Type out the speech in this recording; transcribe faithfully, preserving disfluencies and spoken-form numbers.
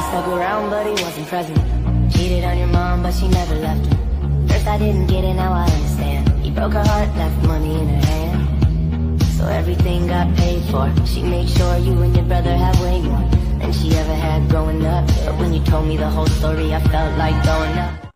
stuck around, but he wasn't present. Cheated on your mom, but she never left him. First I didn't get it, now I understand. He broke her heart, left money in her hand. So everything got paid for. She made sure you and your brother had way more than she ever had growing up. But when you told me the whole story, I felt like throwing up.